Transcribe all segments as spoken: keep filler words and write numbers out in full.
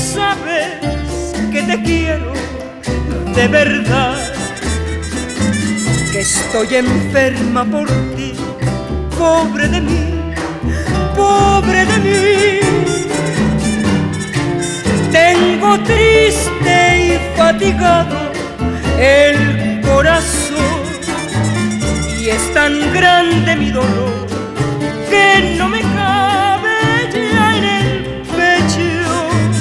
sabes que te quiero de verdad, que estoy enferma por ti, pobre de mí, pobre de mí. Tengo triste y fatigado el corazón y es tan grande mi dolor que no me cabe ya en el pecho.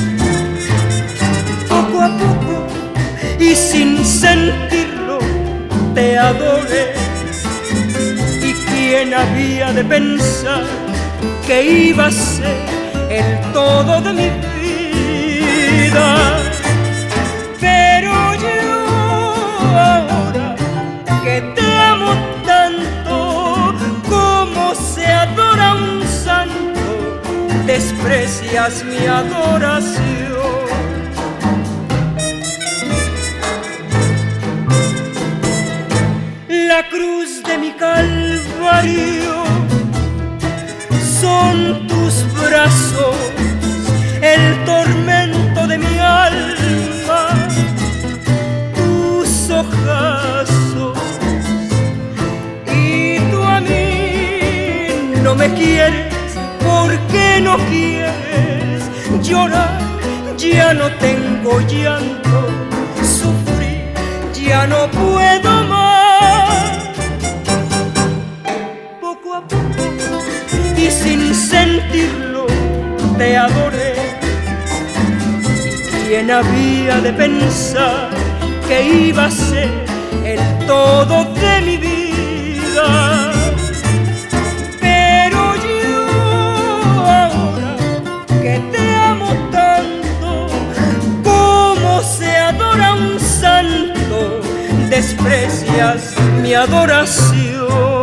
Poco a poco y sin sentirlo te adoré, y quién había de pensar que iba a ser el todo de mi vida. Pero yo ahora que te amo tanto como se adora un santo, desprecias mi adoración. La cruz de mi calvario son tus brazos, el tormento de mi alma, tus ojazos. Y tú a mí no me quieres, ¿por qué no quieres llorar? Ya no tengo llanto, sufrir ya no puedo más. Poco a poco y sin sentirlo te adoré, ¿quién había de pensar que iba a ser el todo de mi vida? Pero yo ahora que te amo tanto como se adora un santo, desprecias mi adoración.